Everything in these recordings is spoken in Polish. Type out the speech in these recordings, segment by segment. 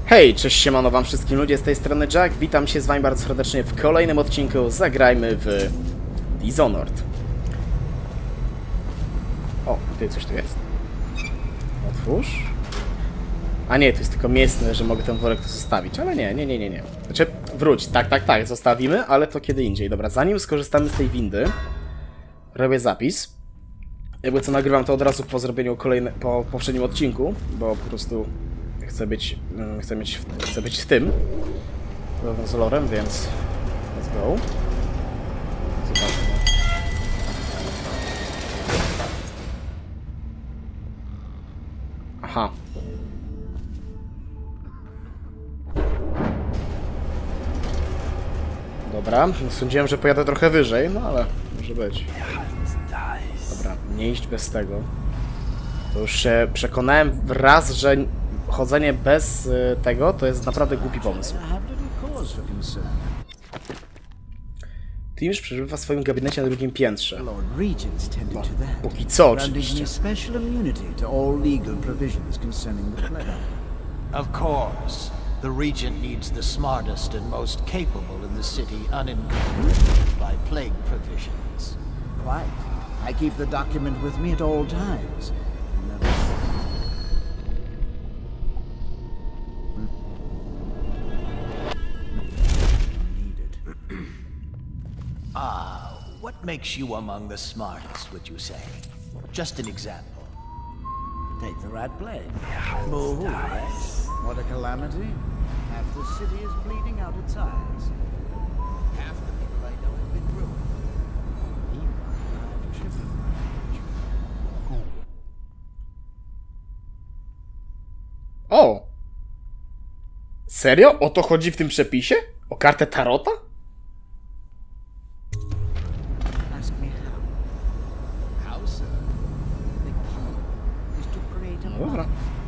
Hej, cześć, siemano wam wszystkim ludzie, z tej strony Jack, witam się z wami bardzo serdecznie w kolejnym odcinku Zagrajmy w Dishonored. O, tutaj coś tu jest. Otwórz. A nie, to jest tylko miejsce, że mogę ten worek tu zostawić, ale nie. Znaczy, wróć, tak, zostawimy, ale to kiedy indziej. Dobra, zanim skorzystamy z tej windy, robię zapis. Jakby co, nagrywam to od razu po zrobieniu po poprzednim odcinku, bo po prostu chcę być w tym z lorem, więc let's go. Zobaczmy. Aha. Dobra, sądziłem, że pojadę trochę wyżej, no ale może być. Dobra, nie iść bez tego. To już się przekonałem raz, że chodzenie bez tego to jest naprawdę głupi pomysł. Ty już przeżywa w swoim gabinecie na drugim piętrze. No, póki co oczywiście. Of course, the Regent needs the smartest and most capable in the city unencumbered by plague provisions. Quite. I keep the document with me at all times. What makes you among the smartest, would you say? Just an example. Take the Rat Plague. Oh, yes. What a calamity. Half the city is bleeding out its eyes. Half the people I know have been ruined. O! Serio? O to chodzi w tym przepisie? O kartę Tarota? Dobra.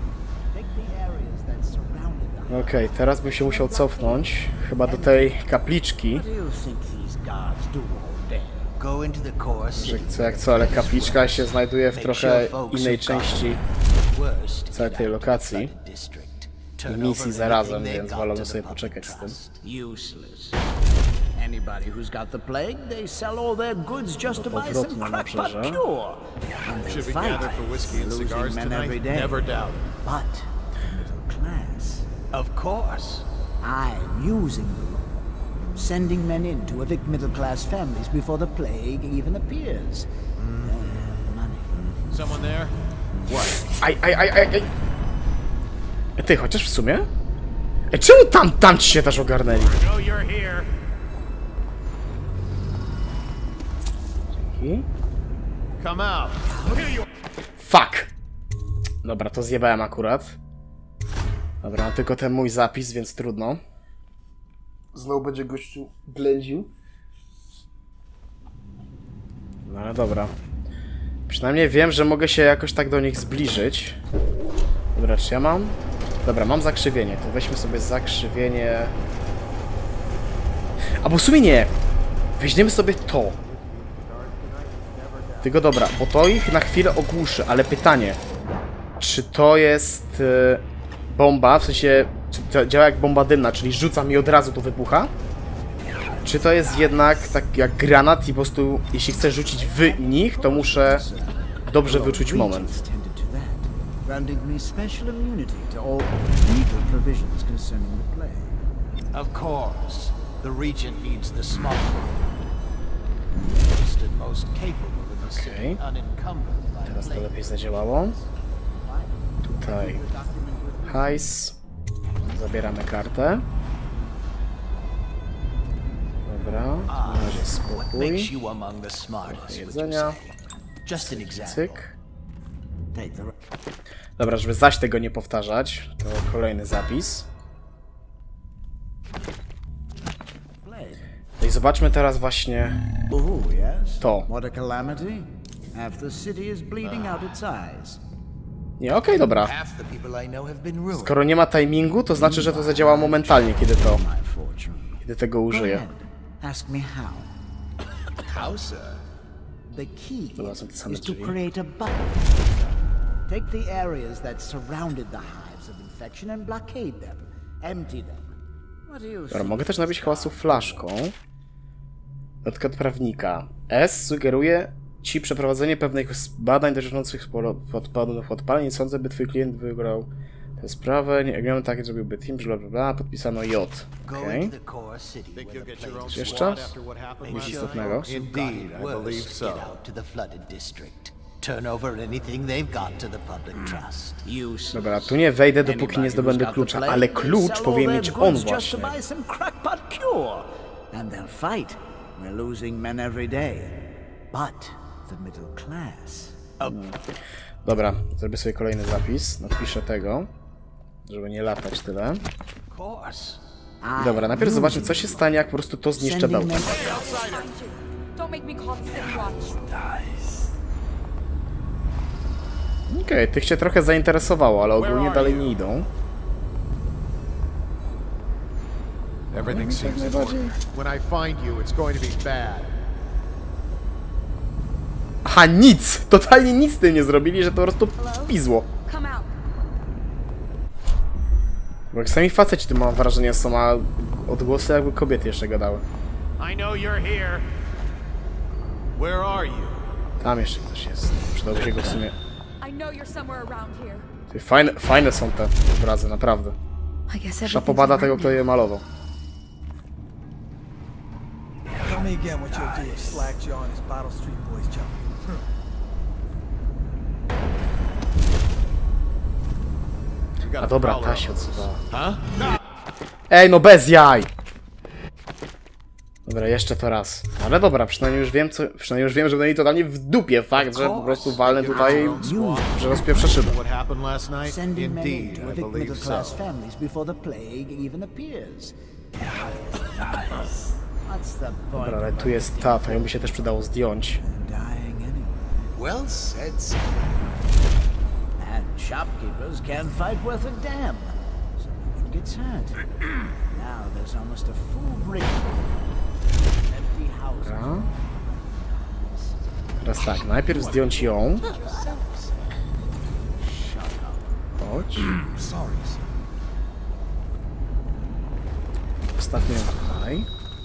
Okej, teraz bym się musiał cofnąć. Chyba do tej kapliczki. Że co jak co, ale kapliczka się znajduje w trochę innej części całej tej lokacji. I misji zarazem, więc wolałbym sobie poczekać z tym. Anybody who's got the plague, they sell all their goods just to buy some crackpot pure. Should we gather for whiskey and cigars tonight? Never doubt it. But the middle class. Of course. I'm using the law, sending men in to evict middle-class families before the plague even appears. Money. Someone there? What? Aj. Ty, chociaż w sumie? Czemu tam ci się też ogarnęli? No, you're here. Come out. Fuck! Dobra, to zjebałem akurat. Dobra, mam tylko ten mój zapis, więc trudno. Znowu będzie gościu blędził. No ale dobra. Przynajmniej wiem, że mogę się jakoś tak do nich zbliżyć. Dobra, czy ja mam? Dobra, mam zakrzywienie. To weźmy sobie zakrzywienie. Albo w sumie nie. Weźmiemy sobie to. Tylko dobra, bo to ich na chwilę ogłuszy, ale pytanie. Czy to jest bomba, w sensie, czy to działa jak bomba dymna, czyli rzucam i od razu to wybucha? Czy to jest jednak tak jak granat i po prostu, jeśli chcę rzucić w nich, to muszę dobrze wyczuć moment. Of course, the Regent needs the smartest and most capable in the city unencumbered by Teraz to plague. lepiej zadziałało. Tutaj hajs. Zabieramy kartę. Dobra, na razie spokój. Trochę jedzenia. Cyk. Dobra, żeby zaś tego nie powtarzać, to kolejny zapis. No i zobaczmy teraz właśnie to. Nie, okej, dobra. Skoro nie ma timingu, to znaczy, że to zadziała momentalnie, kiedy tego użyję. Dobra, są te same drzwi. Take the areas that surrounded the hives of infection and blockade them. Empty them. What do you Dobra, think? mogę też nabić hałasu flaszką. Notka od prawnika. S sugeruje ci przeprowadzenie pewnych badań dotyczących podpadów odpaleń. Nie sądzę, by twój klient wygrał tę sprawę. Nie wiem, tak zrobiłby team, bla bla bla. Podpisano J. Okej. Coś jeszcze? Nic istotnego. Indeed, I believe so. Turn over anything they've got to the public trust. Dobra, tu nie wejdę, dopóki nie zdobędę klucza, ale klucz powinien mieć on właśnie. And they'll fight. We're losing men every day. But the middle class. Dobra, zrobię sobie kolejny zapis. Napiszę tego, żeby nie latać tyle. Dobra, najpierw zobaczmy, co się stanie, jak po prostu to zniszczę bełtem. Okej, tych się trochę zainteresowało, ale ogólnie dalej nie idą. Everything seems in order. When I find you, it's going to be bad. Aha, nic! Totalnie nic z tym nie zrobili, że to po prostu pizło. Bo jak sami faceci, to mam wrażenie, są odgłosy, jakby kobiety jeszcze gadały. I know you're here. Where are you? Tam jeszcze ktoś jest. Przydałby się go w sumie. Ty, fajne są te obrazy, naprawdę. Szapopada tego, kto je malował. Tell me again what you'll do if Slack Jaw and his Bottle Street boys jump. A dobra, ta się odzywała. Ej, no bez jaj! Dobra, jeszcze to raz. Ale dobra, przynajmniej już wiem, że będę totalnie w dupie fakt, że po prostu walnę tutaj, że rozpieprzę szybę. What happened last night? Sending men in Indeed, to I evict believe middle class so. families before the plague even appears. What's the point? Dobra, ale tu jest ta, to ją by się też przydało zdjąć. Dying anyway. Well said, sir. And shopkeepers can't fight worth a damn. So no one gets hurt. Now there's almost a full ring. Empty houses. Dobra. Teraz tak, najpierw zdjąć ją. Chodź. Postawmy ją tutaj.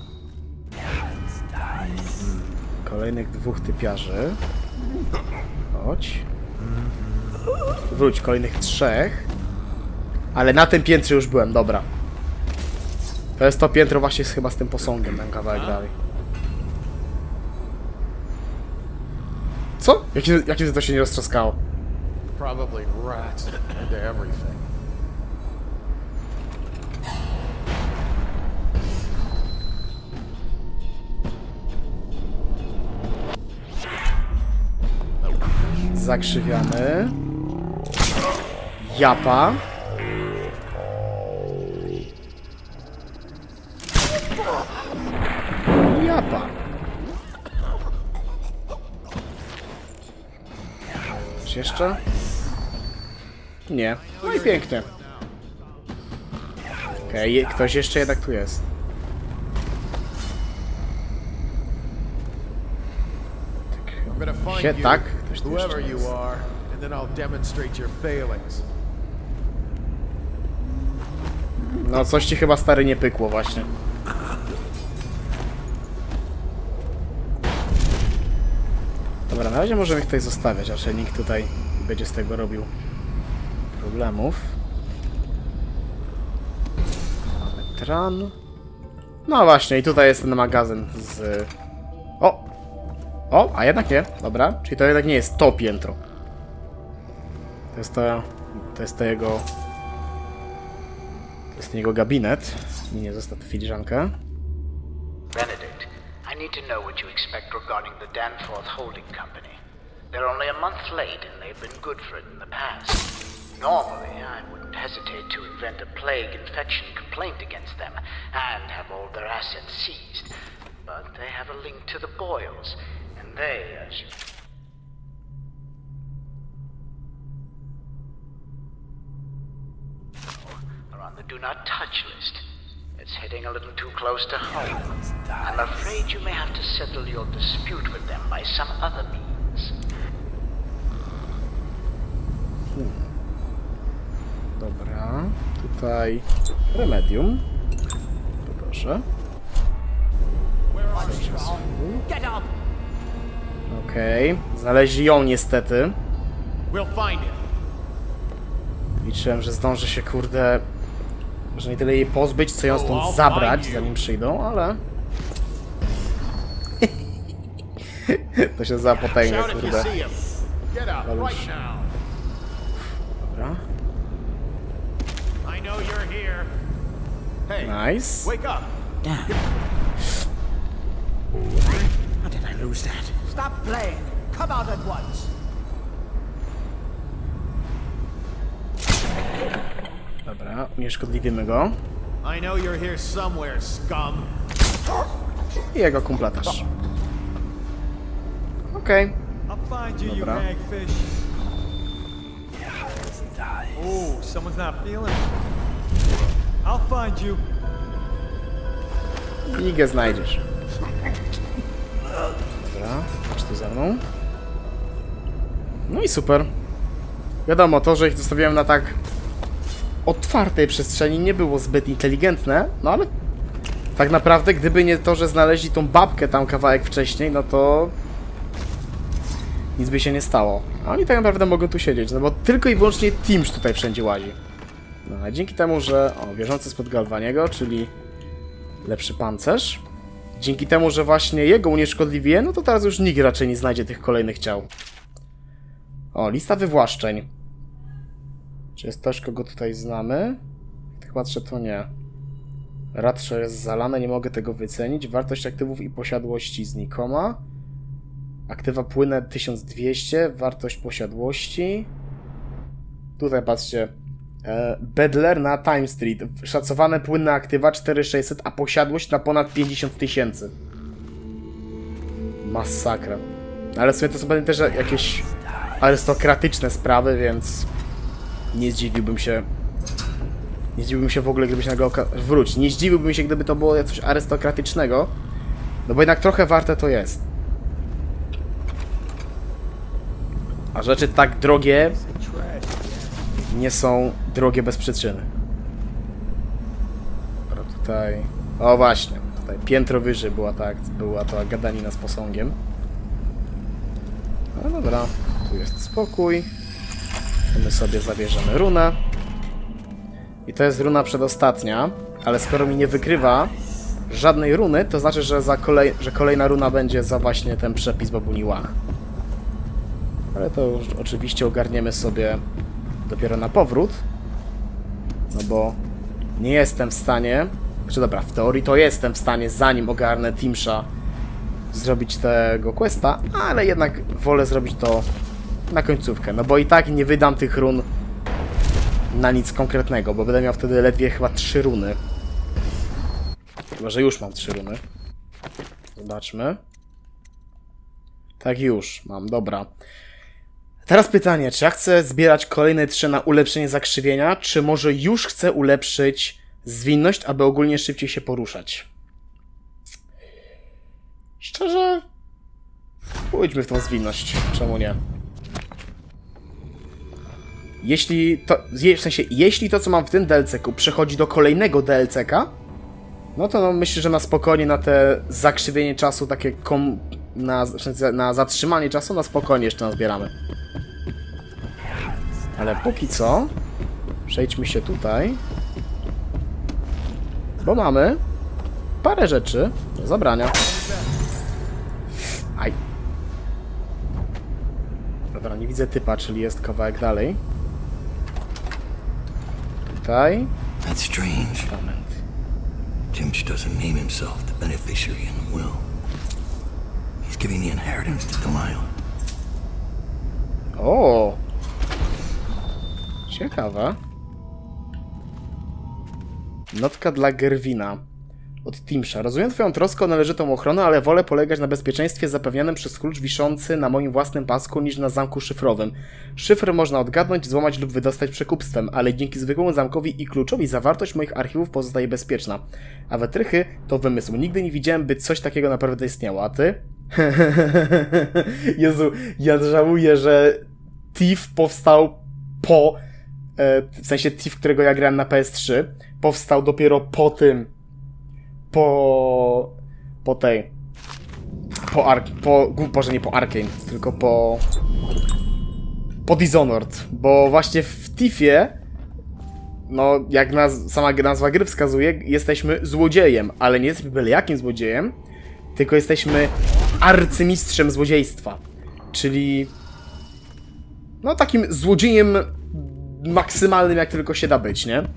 Kolejnych dwóch typiarzy. Chodź. Wróć, kolejnych trzech. Ale na tym piętrze już byłem, dobra. To jest to piętro właśnie chyba z tym posągiem, ten kawałek dalej. Co? Jakie to się nie roztrzaskało? Probably rats into everything. Zakrzywiamy. Japa. Japa. Coś jeszcze? Nie. No i pięknie. Okej, ktoś jeszcze jednak tu jest. I'm gonna find Się you, tak? Ktoś tu whoever jeszcze you jest. are, and then I'll demonstrate your failings. No coś ci chyba stary nie pykło właśnie. Dobra, na razie możemy ich tutaj zostawiać, raczej nikt tutaj nie będzie z tego robił problemów. Mamy tran. No właśnie, i tutaj jest ten magazyn z... O! O, a jednak nie, dobra. Czyli to jednak nie jest to piętro. To jest jego... To jest jego gabinet. Nie zostaw filiżankę. Benedict, I need to know what you expect regarding the Danforth Holding Company. They're only a month late and they've been good for it in the past. Normally, I wouldn't hesitate to invent a plague infection complaint against them and have all their assets seized. But they have a link to the Boyles, and they, as you... are on the Do Not Touch list. It's hitting a little too close to home. I'm afraid you may have to settle your dispute with them by some other means. Dobra, tutaj remedium. Proszę. Okej, znaleźli ją niestety. Liczyłem, że zdążę się, kurde, że nie tyle jej pozbyć, co ją stąd zabrać, zanim przyjdą, ale... To się zapotęgnie, kurde. Dobra. Nice. Damn. How did I lose that? Stop playing. Come out at once. Dobra, unieszkodliwimy go. I know you're here somewhere, scum. I jego kumpla też. Okej. I'll find you, you Dobra. hagfish. Oh, someone's not feeling it. I'll find you. I go znajdziesz. Dobra, chodź tu ze mną. No i super. Wiadomo, to, że ich zostawiłem na tak otwartej przestrzeni, nie było zbyt inteligentne, no ale tak naprawdę, gdyby nie to, że znaleźli tą babkę tam kawałek wcześniej, no to nic by się nie stało. A oni tak naprawdę mogą tu siedzieć, no bo tylko i wyłącznie Timsz tutaj wszędzie łazi. No a dzięki temu, że... O, wierzący spod Galvaniego, czyli lepszy pancerz. Dzięki temu, że właśnie jego unieszkodliwię, no to teraz już nikt raczej nie znajdzie tych kolejnych ciał. O, lista wywłaszczeń. Czy jest ktoś, kogo tutaj znamy? Tak patrzę, to nie. Radsze jest zalane, nie mogę tego wycenić. Wartość aktywów i posiadłości znikoma. Aktywa płynne 1200, wartość posiadłości. Tutaj patrzcie. Bedler na Time Street. Szacowane płynne aktywa 4600, a posiadłość na ponad 50 000. Masakra. Ale w sumie to są pewnie też jakieś arystokratyczne sprawy, więc nie zdziwiłbym się. Nie zdziwiłbym się w ogóle, gdyby się nagle wróć. Nie zdziwiłbym się, gdyby to było coś arystokratycznego. No bo jednak trochę warte to jest. A rzeczy tak drogie nie są drogie bez przyczyny. Dobra, tutaj... O właśnie, tutaj piętro wyżej była ta gadanina z posągiem. No dobra, tu jest spokój. My sobie zabierzemy runę. I to jest runa przedostatnia, ale skoro mi nie wykrywa żadnej runy, to znaczy, że że kolejna runa będzie za właśnie ten przepis babuni Łach. Ale to już oczywiście ogarniemy sobie dopiero na powrót. No bo nie jestem w stanie... Znaczy dobra, w teorii to jestem w stanie, zanim ogarnę Timsza, zrobić tego questa, ale jednak wolę zrobić to na końcówkę. No bo i tak nie wydam tych run na nic konkretnego, bo będę miał wtedy ledwie chyba 3 runy. Chyba, że już mam 3 runy. Zobaczmy. Tak, już mam, dobra. Teraz pytanie, czy ja chcę zbierać kolejne 3 na ulepszenie zakrzywienia, czy może już chcę ulepszyć zwinność, aby ogólnie szybciej się poruszać? Szczerze, pójdźmy w tą zwinność, czemu nie? Jeśli to, co mam w tym DLC-ku, przechodzi do kolejnego DLC-ka, no to myślę, że na spokojnie na te zakrzywienie czasu, takie na zatrzymanie czasu, na spokojnie jeszcze nazbieramy. Ale póki co, przejdźmy się tutaj, bo mamy parę rzeczy do zabrania. Aj. Dobra, nie widzę typa, czyli jest kawałek dalej. Tutaj. That's strange. Timsh doesn't name himself the beneficiary in the will. He's giving the inheritance to Delilah. O! Ciekawe. Notka dla Gerwina. Od Timsza. Rozumiem twoją troskę o należytą ochronę, ale wolę polegać na bezpieczeństwie zapewnianym przez klucz wiszący na moim własnym pasku niż na zamku szyfrowym. Szyfr można odgadnąć, złamać lub wydostać przekupstwem, ale dzięki zwykłemu zamkowi i kluczowi zawartość moich archiwów pozostaje bezpieczna. A wytrychy to wymysł. Nigdy nie widziałem, by coś takiego naprawdę istniało. A ty? Jezu, ja żałuję, że Thief powstał po w sensie Thief, którego ja grałem na PS3, powstał dopiero po tym, Boże, nie po Arcane, tylko po Dishonored, bo właśnie w Thiefie, no jak sama nazwa gry wskazuje, jesteśmy złodziejem, ale nie jesteśmy byle jakim złodziejem, tylko jesteśmy arcymistrzem złodziejstwa, czyli no takim złodziejem maksymalnym, jak tylko się da być, nie?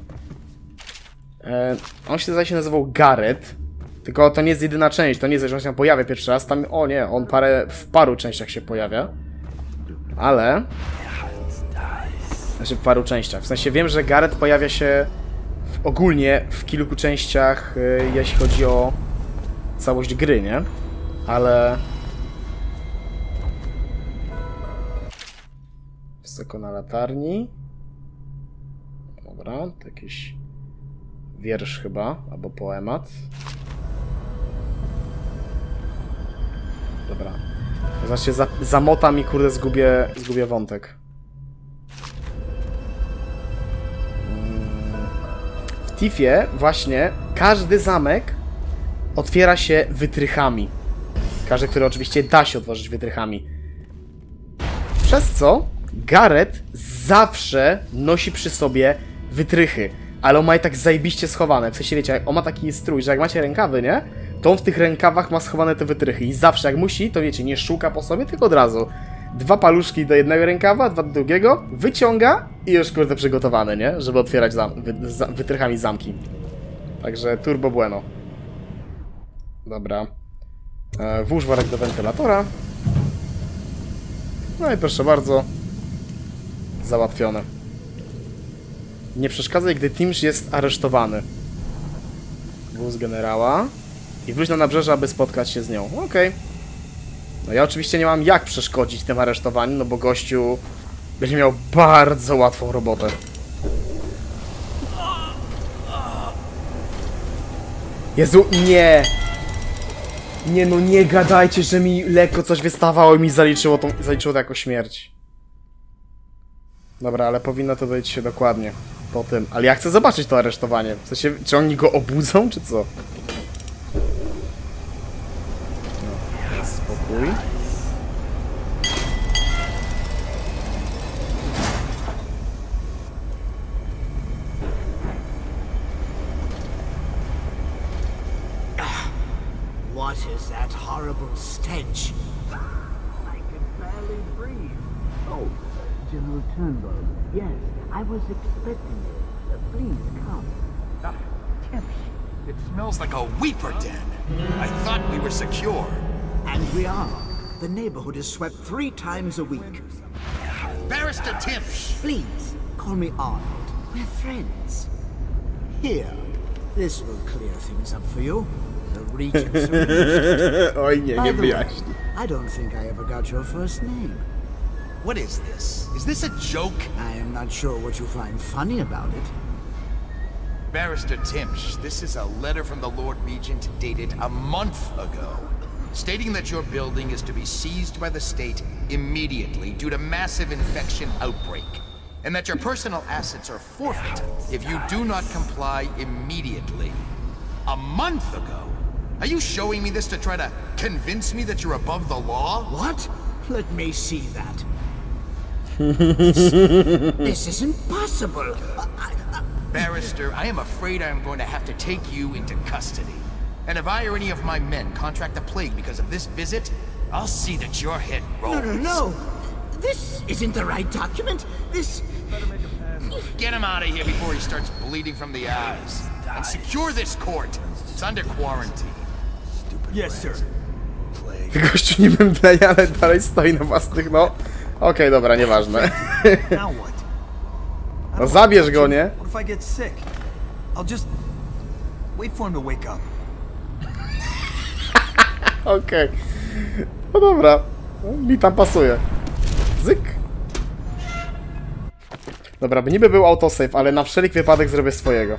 On się zdaje się nazywał Garrett, tylko to nie jest jedyna część, to nie jest, że on się pojawia pierwszy raz, tam, o nie, on w paru częściach się pojawia, ale... Znaczy w paru częściach, w sensie wiem, że Garrett pojawia się ogólnie w kilku częściach, jeśli chodzi o całość gry, nie? Ale... Wysoko na latarni. Dobra, to jakiś wiersz chyba, albo poemat. Dobra. Zobaczcie, zamotam i kurde zgubię wątek. W Thiefie właśnie każdy zamek otwiera się wytrychami. Każdy, który oczywiście da się otworzyć wytrychami. Przez co Garrett zawsze nosi przy sobie wytrychy. Ale on ma je tak zajebiście schowane. W sensie wiecie, on ma taki strój, że jak macie rękawy, nie? To on w tych rękawach ma schowane te wytrychy. I zawsze jak musi, to wiecie, nie szuka po sobie, tylko od razu. 2 paluszki do jednego rękawa, 2 do drugiego, wyciąga i już kurde przygotowane, nie? Żeby otwierać wytrychami zamki. Także turbo bueno. Dobra. Włóż worek do wentylatora. No i proszę bardzo. Załatwione. Nie przeszkadzaj, gdy Timsh jest aresztowany. Wóz generała. I wróć na nabrzeże, aby spotkać się z nią. Okej. No ja oczywiście nie mam jak przeszkodzić tym aresztowaniu, no bo gościu będzie miał bardzo łatwą robotę. Jezu, nie! Nie no, nie gadajcie, że mi lekko coś wystawało i mi zaliczyło to jako śmierć. Dobra, ale powinno to być dokładnie po tym. Ale ja chcę zobaczyć to aresztowanie. W sensie, czy oni go obudzą, czy co? No, spokój. What is that horrible stench? I can barely breathe. Oh, General Turnbull. Yes, I was expecting you. Please come. Timsh, it smells like a weeper den. I thought we were secure. And we are. The neighborhood is swept 3 times a week. Barrister Timsh! Please, call me Arnold. We're friends. Here, this will clear things up for you. The Regent's arranged. Oj nie, By nie the way, wyjaśni. I don't think I ever got your first name. What is this? Is this a joke? I am not sure what you find funny about it. Barrister Timsh, this is a letter from the Lord Regent dated a month ago, stating that your building is to be seized by the state immediately due to massive infection outbreak, and that your personal assets are forfeit if you do not comply immediately. A month ago? Are you showing me this to try to convince me that you're above the law? What? Let me see that. This is impossible. Barrister, I am afraid I am going to have to take you into custody. And if I or any of my men contract the plague because of this visit, I'll see that your head rolls. No. This isn't the right document. This... Get him out of here before he starts bleeding from the eyes. And secure this court. It's under quarantine. Yes, sir. Gościu niby mdleje, ale dalej stoi na własnych, no. Okej, dobra, nieważne. Now what? No zabierz go, nie? What if I get sick? I'll just wait for him to wake up. Okej. No dobra. No, mi tam pasuje. Zyk. Dobra, by niby był autosave, ale na wszelki wypadek zrobię swojego.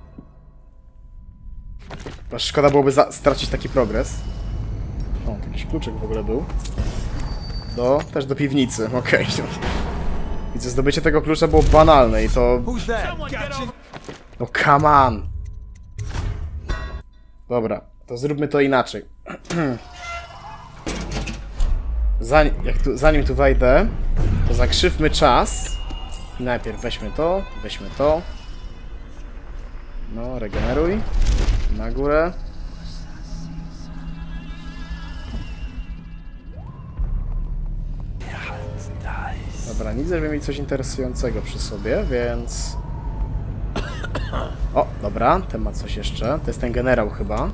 Bo szkoda byłoby stracić taki progres. O, to jakiś kluczyk w ogóle był. Też do piwnicy, okej. Widzę, zdobycie tego klucza było banalne i to... Who's that? Gotcha. No come on! Dobra, to zróbmy to inaczej. Zanim tu wejdę, to zakrzywmy czas. Najpierw weźmy to. No, regeneruj. Na górę. Dobra, nic, żeby mieć coś interesującego przy sobie, więc... O, dobra, ten ma coś jeszcze. To jest ten generał chyba.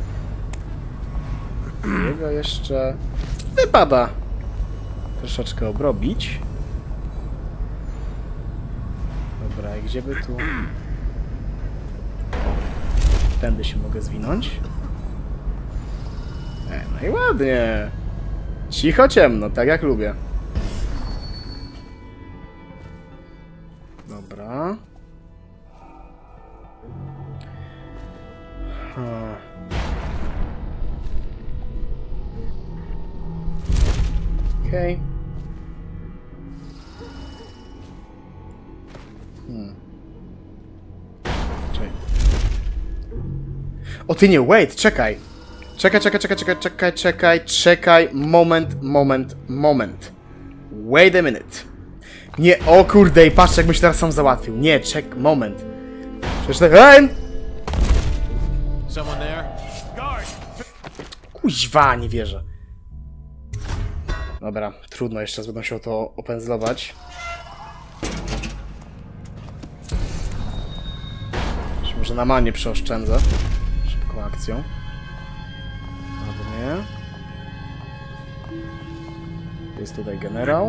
Jego jeszcze... wypada troszeczkę obrobić. Dobra, i gdzie by tu... Tędy się mogę zwinąć. No i ładnie. Cicho, ciemno, tak jak lubię. Dobra. Okej. O ty nie, wait, czekaj. Czekaj. Moment. Wait a minute. Nie, o kurde, i patrz, jakbym się teraz sam załatwił. Nie, moment. Przeczytaj. Kuźwa, nie wierzę. Dobra, trudno, jeszcze raz będę musiał to opędzlować. Może na manie przeoszczędzę. Szybką akcją. Ładnie. Jest tutaj generał.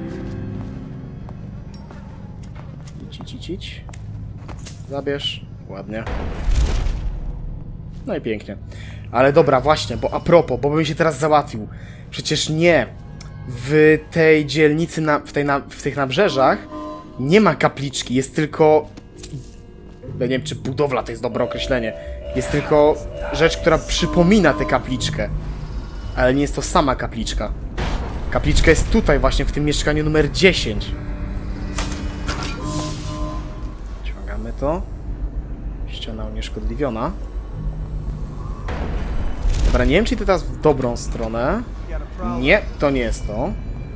Idź. Zabierz. Ładnie. No i pięknie. Ale dobra, właśnie, bo a propos, bo bym się teraz załatwił. Przecież nie. W tej dzielnicy, w tych nabrzeżach nie ma kapliczki, jest tylko... Ja nie wiem, czy budowla to jest dobre określenie. Jest tylko rzecz, która przypomina tę kapliczkę. Ale nie jest to sama kapliczka. Kapliczka jest tutaj właśnie, w tym mieszkaniu numer 10. Ciągamy to. Ściana unieszkodliwiona. Dobra, nie wiem, czy to teraz w dobrą stronę. Nie, to nie jest to.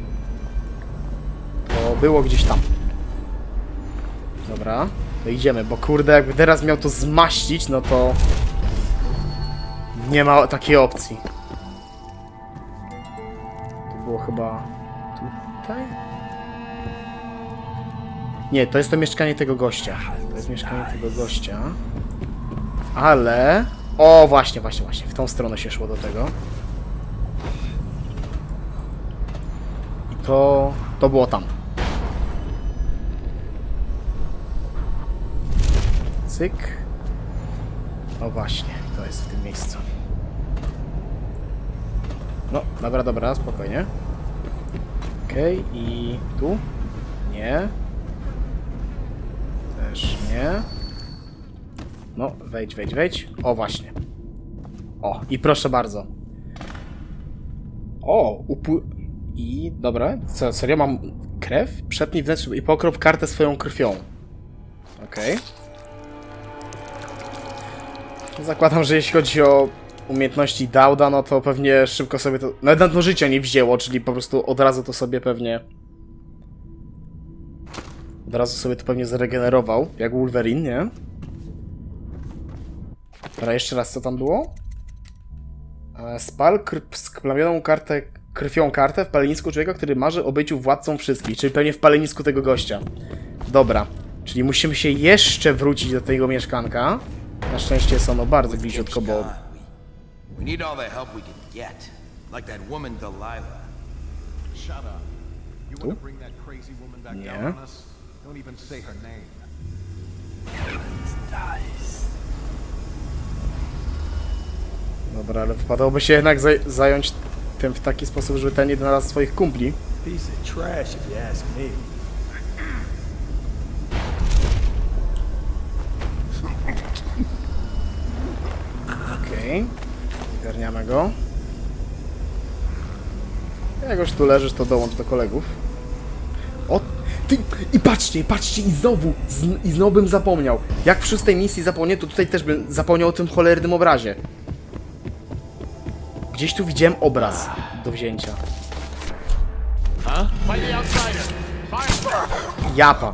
To było gdzieś tam. Dobra, to idziemy, bo kurde, jakby teraz miał to zmaścić, no to... Nie ma takiej opcji. To było chyba... tutaj? Nie, to jest to mieszkanie tego gościa. To jest mieszkanie tego gościa. Ale... O, właśnie. W tą stronę się szło do tego. I to było tam. Cyk. O właśnie, to jest w tym miejscu. No, dobra, spokojnie. Okej, i tu? Nie. Też nie. No, wejdź. O, właśnie. O, i proszę bardzo. O, I, dobra, co, serio, mam krew? Przetnij wnętrze i pokrop kartę swoją krwią. Okej. Zakładam, że jeśli chodzi o umiejętności Dauda, no to pewnie szybko sobie to... Nawet na życia nie wzięło, czyli po prostu od razu to sobie pewnie... Od razu sobie to pewnie zregenerował, jak Wolverine, nie? Dobra, jeszcze raz, co tam było? Spal splamioną krwią kartę w palenisku człowieka, który marzy o byciu władcą wszystkich, czyli pewnie w palenisku tego gościa. Dobra, czyli musimy się jeszcze wrócić do tego mieszkanka. Na szczęście jest ono bardzo bliziutko, bo... We need all the help we can get. Like that woman Delilah. Shut up. You want to bring that crazy woman back down on us? Don't even say her name. Dobra, ale wypadałoby się jednak zająć tym w taki sposób, żeby ten nie znalazł swoich kumpli. Piece of trash, if you ask me. Okej. Zgarniamy go. Jak już tu leżysz, to dołącz do kolegów. O! I patrzcie, i znowu bym zapomniał. Jak w 6. misji zapomniał, to tutaj też bym zapomniał o tym cholernym obrazie. Gdzieś tu widziałem obraz do wzięcia. Japa.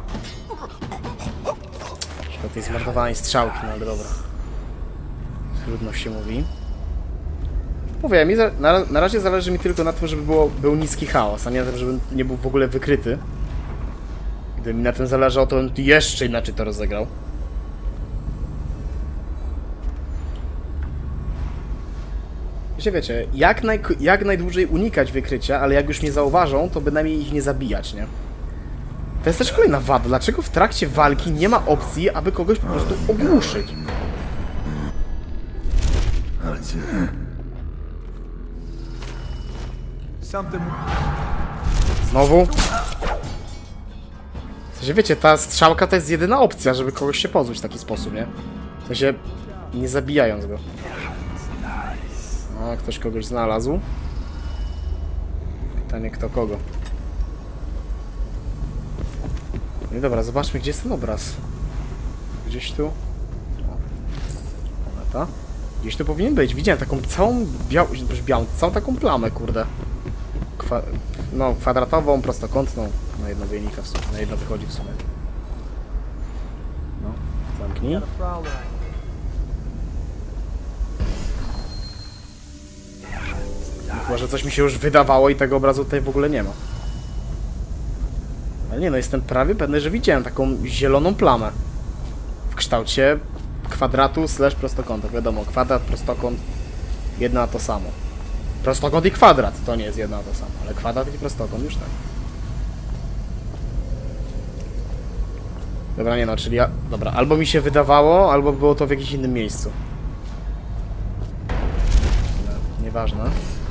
Do tej zmarnowanej strzałki, no ale dobra. Trudno się mówi. Mówię, na razie zależy mi tylko na tym, żeby był niski chaos, a nie na tym, żeby nie był w ogóle wykryty. Gdyby mi na tym zależało, to bym jeszcze inaczej to rozegrał. Wiecie, jak najdłużej unikać wykrycia, ale jak już mnie zauważą, to bynajmniej ich nie zabijać, nie? To jest też kolejna wada. Dlaczego w trakcie walki nie ma opcji, aby kogoś po prostu ogłuszyć? Znowu? W sensie, wiecie, ta strzałka to jest jedyna opcja, żeby kogoś się pozbyć w taki sposób, nie? W sensie, nie zabijając go. O, ktoś kogoś znalazł. Pytanie, kto kogo. No i dobra, zobaczmy, gdzie jest ten obraz. Gdzieś tu. Moneta. Gdzieś tu powinien być. Widziałem taką całą białą, całą taką plamę, kurde. No, kwadratową, prostokątną. Na jedno wynika w sumie, na jedno wychodzi w sumie. No, zamknij. Może coś mi się już wydawało i tego obrazu tutaj w ogóle nie ma. Ale nie, no jestem prawie pewny, że widziałem taką zieloną plamę. W kształcie kwadratu / prostokąta. Wiadomo, kwadrat, prostokąt, jedno a to samo. Prostokąt i kwadrat to nie jest jedno a to samo, ale kwadrat i prostokąt już tak. Dobra, nie no, czyli ja... Dobra, albo mi się wydawało, albo było to w jakimś innym miejscu. Nieważne.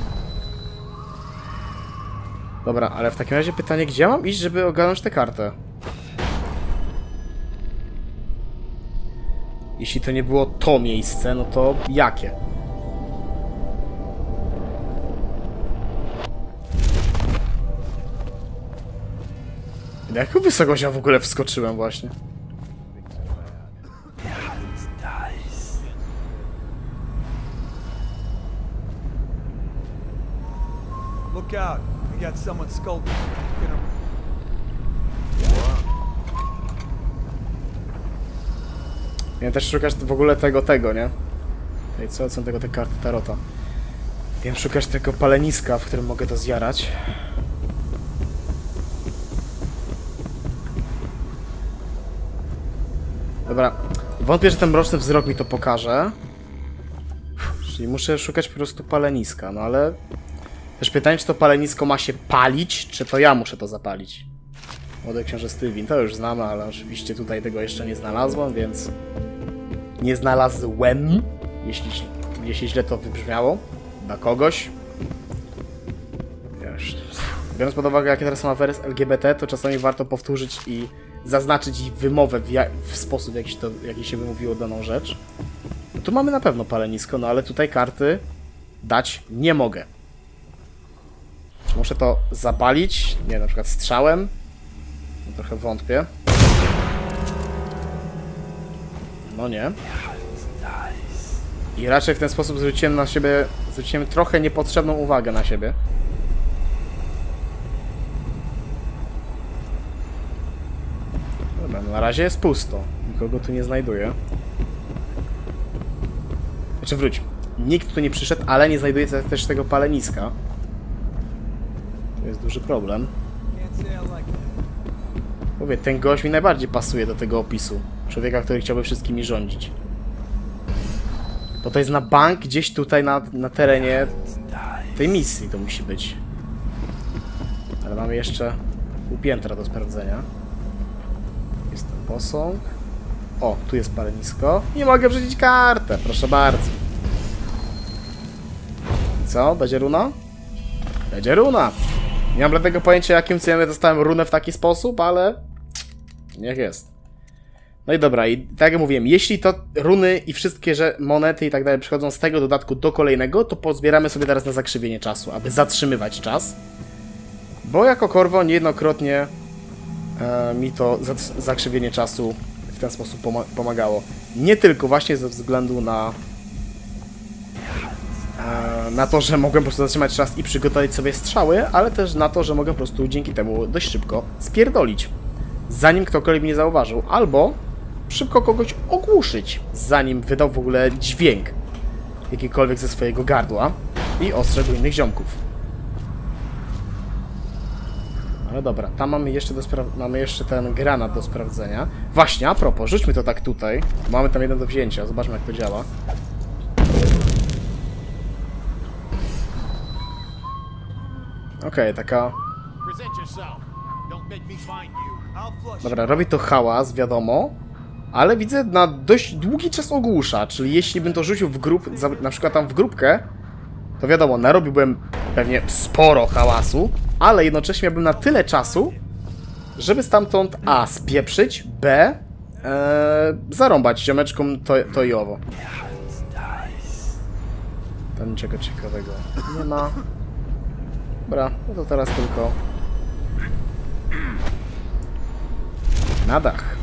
Dobra, ale w takim razie pytanie, gdzie mam iść, żeby ogarnąć tę kartę? Jeśli to nie było to miejsce, no to jakie? Na jaką wysokość ja w ogóle wskoczyłem właśnie? Look out. We got someone skulking. Ja też szukasz w ogóle tego, nie? Ej, co są te karty tarota? Wiem, szukasz tego paleniska, w którym mogę to zjarać. Dobra, wątpię, że ten mroczny wzrok mi to pokaże. Czyli muszę szukać po prostu paleniska, no ale... Też pytanie, czy to palenisko ma się palić, czy to ja muszę to zapalić. Młody książę Stywin, to już znamy, ale oczywiście tutaj tego jeszcze nie znalazłem, więc... Nie znalazłem, jeśli źle to wybrzmiało, dla kogoś. Wiesz, biorąc pod uwagę, jakie teraz są afery z LGBT, to czasami warto powtórzyć i zaznaczyć ich wymowę w sposób, w jaki się wymówiło daną rzecz. No tu mamy na pewno palenisko, no ale tutaj karty dać nie mogę. Muszę to zapalić, nie, na przykład strzałem. No, trochę wątpię. No nie. I raczej w ten sposób zwróciłem trochę niepotrzebną uwagę na siebie. Dobra, no na razie jest pusto. Nikogo tu nie znajduję. Znaczy wróć. Nikt tu nie przyszedł, ale nie znajduje też tego paleniska. To jest duży problem. Mówię, ten gość mi najbardziej pasuje do tego opisu. Człowieka, który chciałby wszystkimi rządzić. Bo to jest na bank gdzieś tutaj na terenie tej misji to musi być. Ale mamy jeszcze pół piętra do sprawdzenia. Jest ten posąg. O, tu jest palenisko. Nie mogę wrzucić kartę, proszę bardzo. I co? Będzie runa? Będzie runa! Nie mam dlatego pojęcia, jakim cudem dostałem runę w taki sposób, ale... Niech jest. No i dobra, i tak jak mówiłem, jeśli to runy i wszystkie monety i tak dalej przychodzą z tego dodatku do kolejnego, to pozbieramy sobie teraz na zakrzywienie czasu, aby zatrzymywać czas. Bo jako Korwo niejednokrotnie mi to zakrzywienie czasu w ten sposób pomagało. Nie tylko właśnie ze względu na to, że mogłem po prostu zatrzymać czas i przygotować sobie strzały, ale też na to, że mogę po prostu dzięki temu dość szybko spierdolić, zanim ktokolwiek mnie zauważył, albo szybko kogoś ogłuszyć, zanim wydał w ogóle dźwięk jakikolwiek ze swojego gardła i ostrzegł innych ziomków. Ale dobra, tam mamy jeszcze ten granat do sprawdzenia. Właśnie, a propos, rzućmy to tak tutaj. Mamy tam jeden do wzięcia, zobaczmy jak to działa. Okej, taka... Dobra, robi to hałas, wiadomo. Ale widzę, na dość długi czas ogłusza. Czyli jeśli bym to rzucił na przykład tam w grupkę, to wiadomo, narobiłbym pewnie sporo hałasu, ale jednocześnie miałbym na tyle czasu, żeby stamtąd A. spieprzyć, B. Zarąbać ziomeczkom to i owo. Tam niczego ciekawego nie ma. Dobra, no to teraz tylko na dach.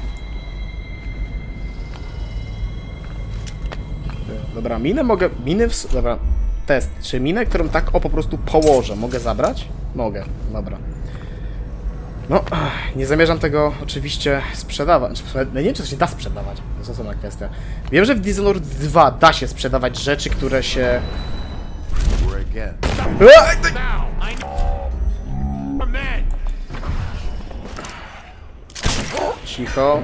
Dobra, minę mogę... Dobra, test. Czy minę, którą tak po prostu położę, mogę zabrać? Mogę, dobra. No, nie zamierzam tego oczywiście sprzedawać. Nie wiem, czy to się da sprzedawać. To jest osobna kwestia. Wiem, że w Dishonored 2 da się sprzedawać rzeczy, które się... Cicho.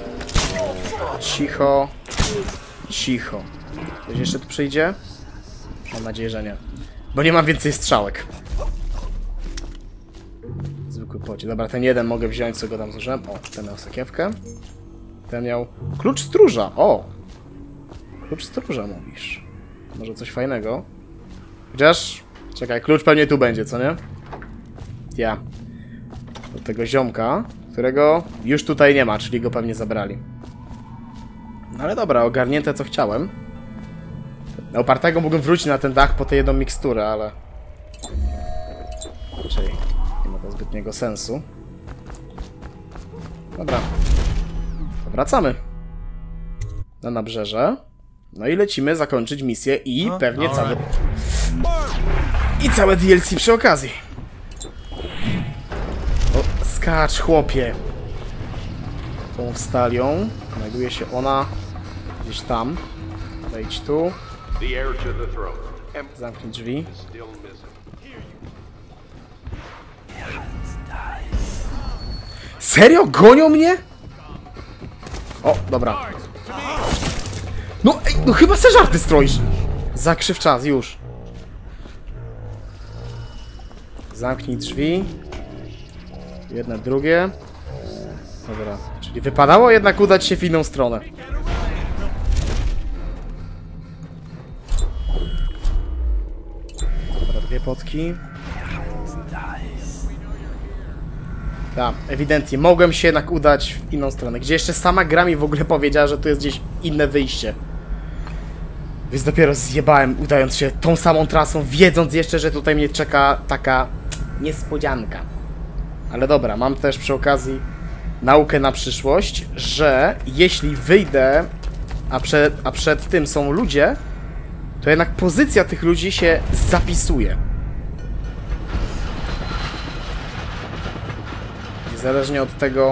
Cicho. Cicho. Ktoś jeszcze tu przyjdzie? Mam nadzieję, że nie. Bo nie mam więcej strzałek. Zwykły pocie. Dobra, ten jeden mogę wziąć, co go tam zużyłem. O, ten miał sakiewkę. Ten miał... Klucz stróża! O! Klucz stróża mówisz. Może coś fajnego? Chociaż... Czekaj, klucz pewnie tu będzie, co nie? Ja. Do tego ziomka, którego już tutaj nie ma, czyli go pewnie zabrali. No ale dobra, ogarnięte co chciałem. Na opartego mogłem wrócić na ten dach po tę jedną miksturę, ale... Raczej nie ma to zbytniego sensu. Dobra. To wracamy. Na nabrzeże. No i lecimy zakończyć misję i pewnie całe... I całe DLC przy okazji. O, skacz, chłopie. Tą stalią. Znajduje się ona gdzieś tam. Wejdź tu. Zamknij drzwi. Serio? Gonią mnie? O, dobra. No, ej, no chyba se żarty stroisz. Zakrzyw czas, już. Zamknij drzwi. Jedne, drugie. Dobra, czyli wypadało jednak udać się w inną stronę. Dobra, dwie potki. Tak, ewidentnie. Mogłem się jednak udać w inną stronę. Gdzie jeszcze sama gra mi w ogóle powiedziała, że tu jest gdzieś inne wyjście. Więc dopiero zjebałem, udając się tą samą trasą, wiedząc jeszcze, że tutaj mnie czeka taka niespodzianka. Ale dobra, mam też przy okazji naukę na przyszłość, że jeśli wyjdę, a przed tym są ludzie, to jednak pozycja tych ludzi się zapisuje. Niezależnie od tego,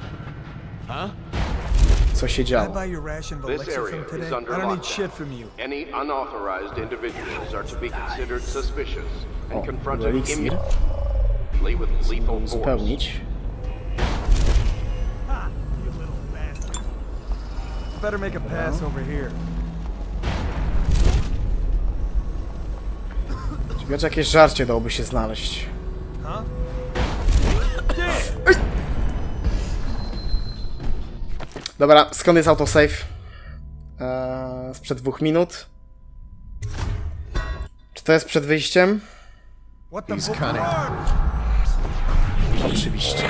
co się działo. O, eliksir. Uzupełnić. Ciekawe, jakieś żarcie dałoby się znaleźć. Ej! Dobra, skąd jest autosave? Sprzed 2 minut. Czy to jest przed wyjściem? Oczywiście.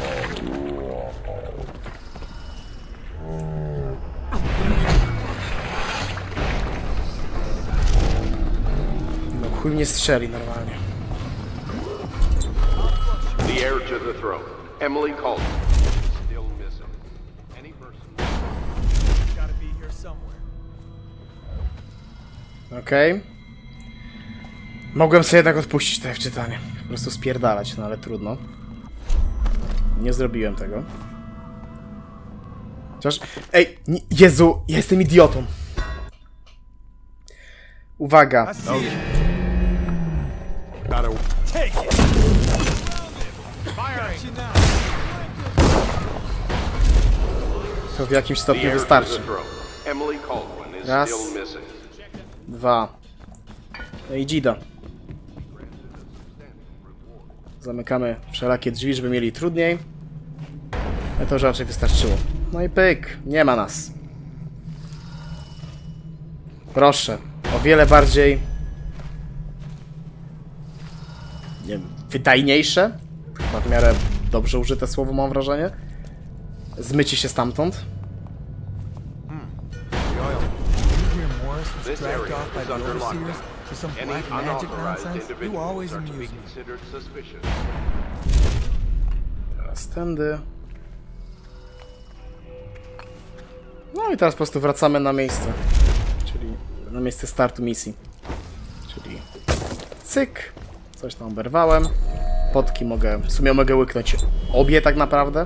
No chuj mnie strzeli normalnie. The heir to the throne. Emily Caldwell still missing. Any person Gotta be here somewhere. Okej. Mogłem sobie jednak odpuścić tutaj w czytanie. Po prostu spierdalać, no ale trudno. Nie zrobiłem tego. Chociaż... Ej! Jezu! Ja jestem idiotą! Uwaga! To w jakimś stopniu wystarczy. Raz. Dwa. No i dzida. Zamykamy wszelakie drzwi, żeby mieli trudniej. Ale to już raczej wystarczyło. No i pyk. Nie ma nas. Proszę. O wiele bardziej... Nie wiem, wydajniejsze? Chyba w miarę dobrze użyte słowo, mam wrażenie. Zmycie się stamtąd. This area is under lockdown. Any unauthorized individuals are to be considered suspicious. Teraz tędy. No i teraz po prostu wracamy na miejsce. Czyli na miejsce startu misji. Czyli cyk. Coś tam oberwałem. Potki mogę... W sumie mogę łyknąć obie tak naprawdę.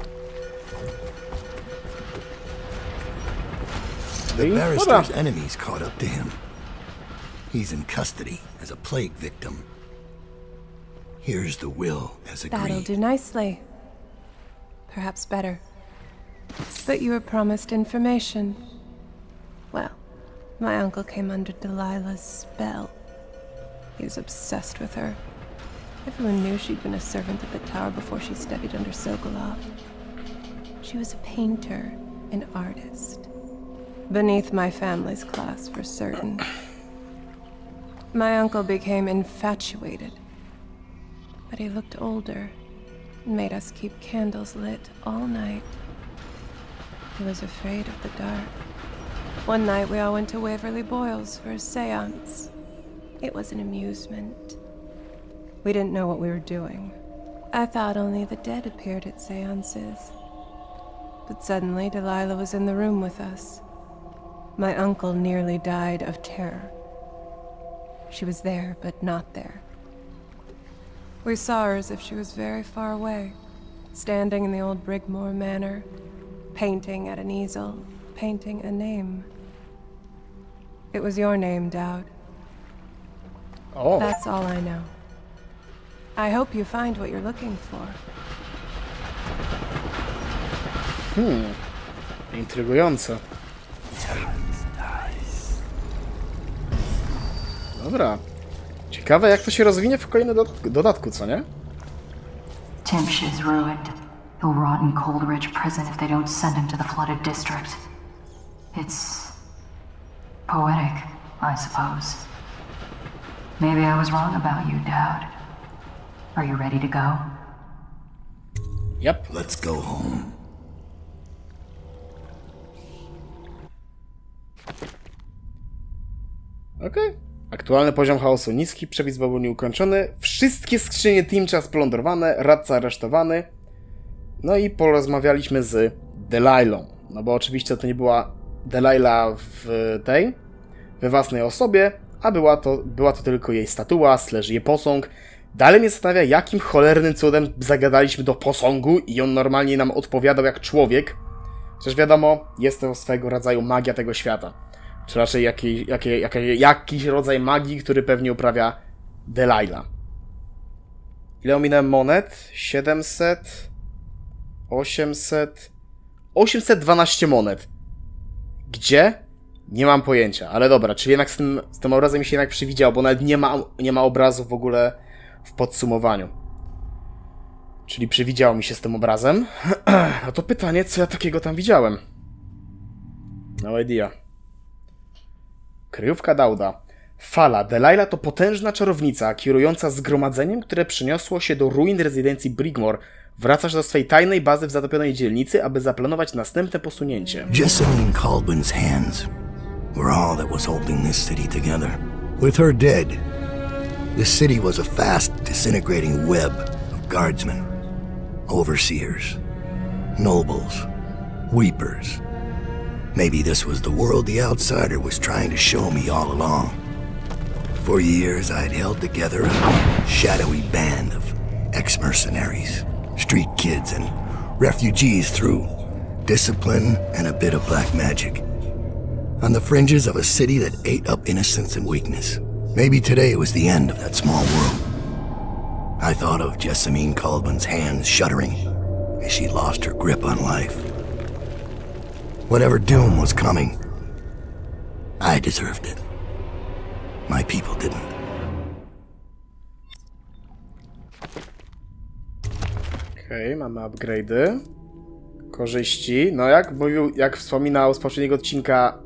The barrister's enemies caught up to him. He's in custody as a plague victim. Here's the will as agreed. That'll do nicely. Perhaps better. But you were promised information. Well, my uncle came under Delilah's spell. He was obsessed with her. Everyone knew she'd been a servant at the tower before she studied under Sokolov. She was a painter, an artist. Beneath my family's class, for certain. My uncle became infatuated. But he looked older and made us keep candles lit all night. He was afraid of the dark. One night we all went to Waverly Boyle's for a seance. It was an amusement. We didn't know what we were doing. I thought only the dead appeared at seances. But suddenly Delilah was in the room with us. My uncle nearly died of terror. She was there, but not there. We saw her as if she was very far away, standing in the old Brigmore Manor, painting at an easel, painting a name. It was your name, Dowd. Oh. That's all I know. I hope you find what you're looking for. Intrygujące. Dobra. Ciekawe, jak to się rozwinie w kolejnym dodatku, co nie? Timsh is ruined. He'll rot in Coldridge Prison if they don't send him to the flooded district. It's poetic, I suppose. Maybe I was wrong about you, Dowd. Are you ready to go? Yep. Let's go home. Okej. Aktualny poziom chaosu niski, przepis bawełny nieukończony, wszystkie skrzynie Timsha splądrowane, radca aresztowany. No i porozmawialiśmy z Delilą. No bo oczywiście to nie była Delilah we własnej osobie, a była to tylko jej statua, / jej posąg. Dalej mnie zastanawia, jakim cholernym cudem zagadaliśmy do posągu i on normalnie nam odpowiadał jak człowiek. Chociaż wiadomo, jest to swego rodzaju magia tego świata. Czy raczej jakiś rodzaj magii, który pewnie uprawia Delilah. Ile ominąłem monet? 700... 800... 812 monet. Gdzie? Nie mam pojęcia, ale dobra, czyli jednak z tym obrazem mi się jednak przywidział, bo nawet nie ma obrazu w ogóle w podsumowaniu. Czyli przywidziało mi się z tym obrazem. No to pytanie, co ja takiego tam widziałem? No idea. Kryjówka Dowda. Fala. Delilah to potężna czarownica, kierująca zgromadzeniem, które przyniosło się do ruin rezydencji Brigmore. Wracasz do swej tajnej bazy w zatopionej dzielnicy, aby zaplanować następne posunięcie. Jessamine Colbin's hands were all that was holding this city together. With her dead, the city was a fast disintegrating web of guardsmen. Overseers, nobles, weepers. Maybe this was the world the outsider was trying to show me all along. For years, I'd held together a shadowy band of ex-mercenaries, street kids, and refugees through discipline and a bit of black magic. On the fringes of a city that ate up innocence and weakness. Maybe today was the end of that small world. I thought of Jessamine Caldwell's hands shuddering as she lost her grip on life. Whatever doom was coming, I deserved it. My people didn't. Okej, mamy upgrade'y. Korzyści. No jak mówił, jak wspominał z poprzedniego odcinka,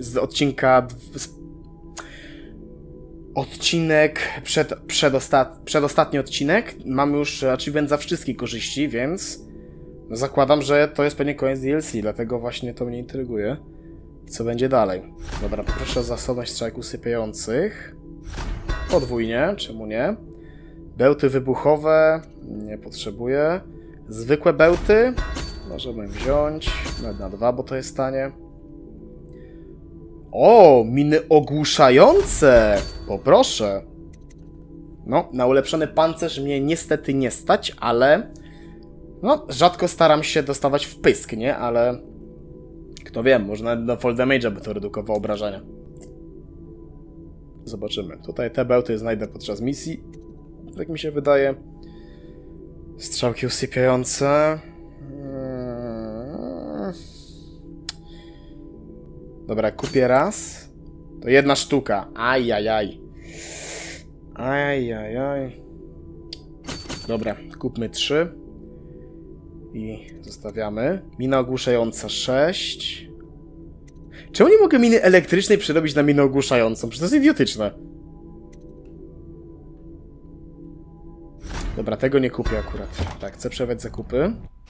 przedostatni odcinek, mamy już achievement za wszystkie korzyści, więc no zakładam, że to jest pewnie koniec DLC, dlatego właśnie to mnie intryguje. Co będzie dalej? Dobra, poproszę o zasobność strzałek usypiających. Podwójnie, czemu nie? Bełty wybuchowe, nie potrzebuję. Zwykłe bełty, możemy wziąć. Nawet na 2, bo to jest tanie. O, miny ogłuszające! Poproszę. No, na ulepszony pancerz mnie niestety nie stać, ale... No, rzadko staram się dostawać w pysk, nie? Ale... Kto wie, może nawet do fall damage'a by to redukowało obrażenia. Zobaczymy. Tutaj te bełty znajdę podczas misji. Tak mi się wydaje. Strzałki usypiające. Dobra, kupię raz. To 1 sztuka. Ajajaj. Ajajaj. Dobra, kupmy 3. I zostawiamy. Mina ogłuszająca 6. Czemu nie mogę miny elektrycznej przerobić na minę ogłuszającą? Przecież to jest idiotyczne. Dobra, tego nie kupię akurat. Tak, chcę przewijać zakupy.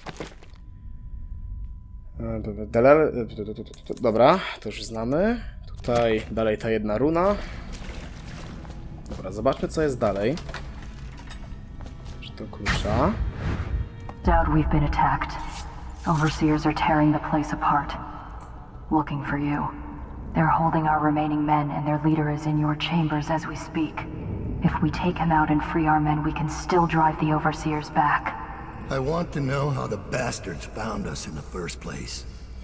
Dobra, to już znamy. Tutaj dalej ta 1 runa. Dobra, zobaczmy co jest dalej. Czy to klucza? Doubt we've been attacked. Overseers are tearing the place apart. Looking for you. They're holding our remaining men and their leader is in your chambers as we speak. If we take him out and free our men, we can still drive the Overseers back. I want to know how the bastards found us in the first place.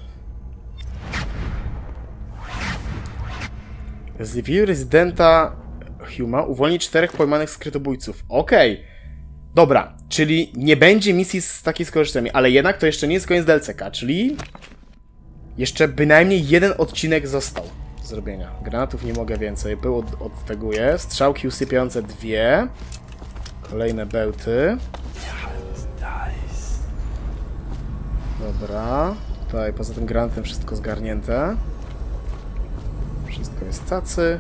Zliwili rezydenta Huma uwolni 4 pojmanych skrytobójców. Okej. Dobra, czyli nie będzie misji z takimi skorzystaniami, ale jednak to jeszcze nie jest koniec DLCK, czyli jeszcze bynajmniej 1 odcinek został do zrobienia. Granatów nie mogę więcej, był od teguję. Strzałki usypiające 2. Kolejne bełty. Dobra, tutaj poza tym granatem wszystko zgarnięte. Wszystko jest cacy.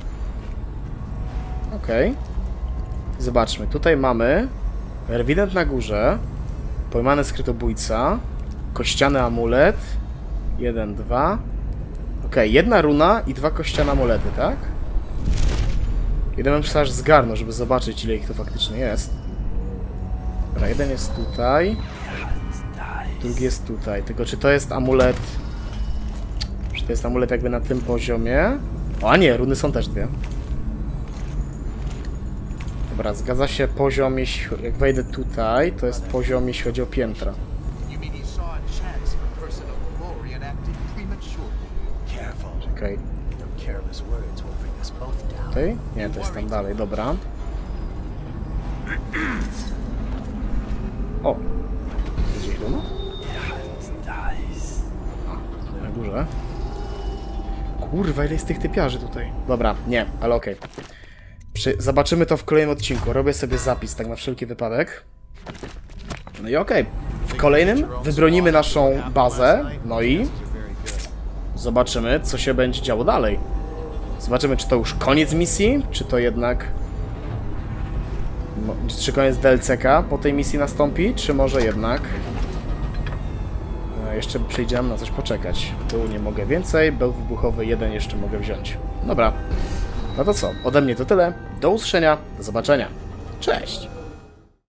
Okej. Zobaczmy, tutaj mamy rewident na górze, pojmany skrytobójca, kościany amulet, 1, 2. Okej, 1 runa i 2 kościane amulety, tak? Jeden bym aż zgarnął, żeby zobaczyć ile ich to faktycznie jest. Dobra, jeden jest tutaj. Drugi jest tutaj. Tylko czy to jest amulet... Czy to jest amulet jakby na tym poziomie? O, a nie, runy są też 2. Dobra, zgadza się poziom, jeśli... Jak wejdę tutaj, to jest poziom, jeśli chodzi o piętra. Czekaj. Tutaj? Nie, to jest tam dalej, dobra. O! Gdzieś runa? Na górze. Kurwa, ile jest tych typiarzy tutaj. Dobra, nie, ale okej. Zobaczymy to w kolejnym odcinku. Robię sobie zapis, tak na wszelki wypadek. No i okej. W kolejnym wybronimy naszą bazę, no i zobaczymy, co się będzie działo dalej. Zobaczymy, czy to już koniec misji, czy to jednak... Czy koniec DLCK po tej misji nastąpi, czy może jednak... Jeszcze przyjdziemy na coś poczekać. Tu nie mogę więcej, bełt wybuchowy 1 jeszcze mogę wziąć. Dobra. No to co? Ode mnie to tyle. Do usłyszenia, do zobaczenia. Cześć!